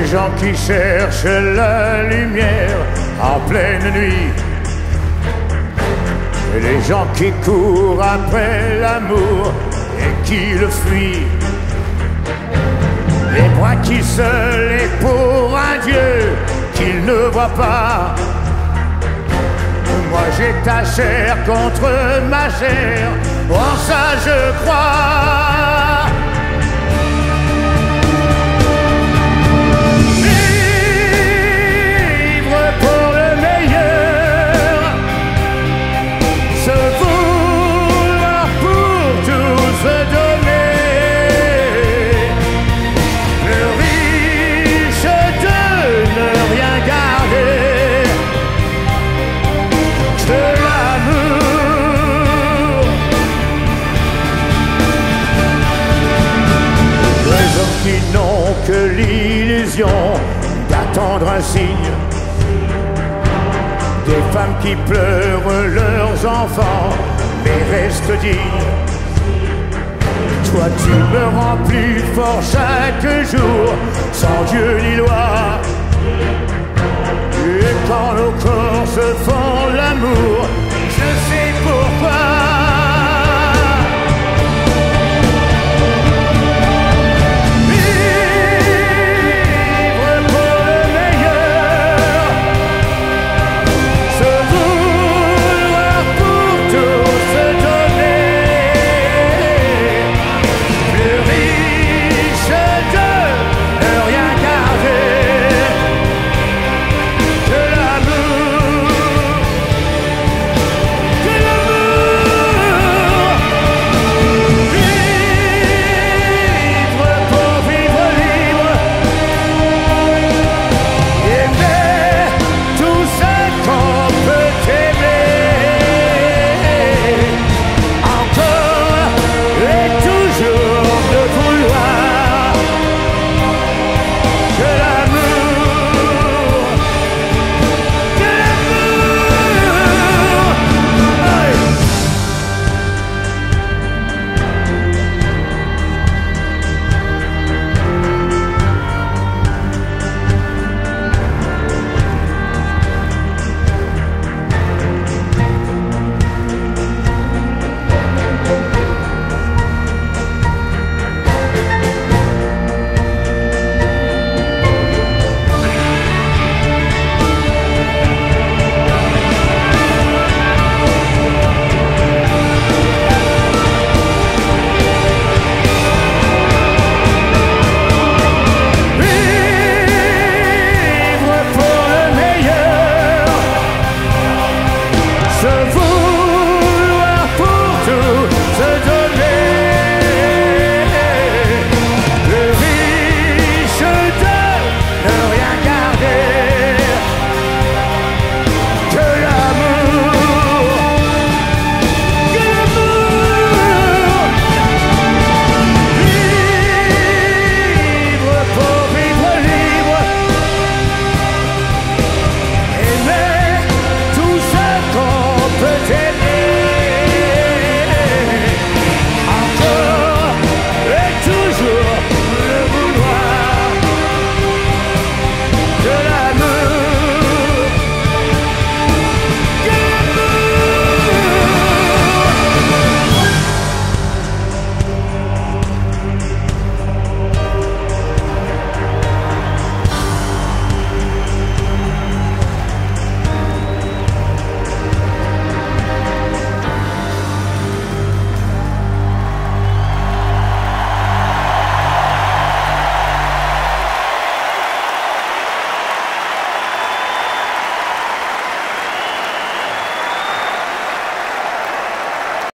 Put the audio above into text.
gens qui cherchent la lumière en pleine nuit, et les gens qui courent après l'amour et qui le fuient. Et moi qui seul est pour un Dieu qu'il ne voit pas. Moi j'ai ta chair contre ma chair, en ça je crois. Vivre pour le meilleur, se vouloir pour tout se donner. Le riche de ne rien garder, de l'amour. Les hommes qui n'ont que l'illusion d'attendre un signe, des femmes qui pleurent leurs enfants mais restent dignes. Toi tu me remplis de force chaque jour, sans Dieu ni loi. Et quand nos corps se font l'amour,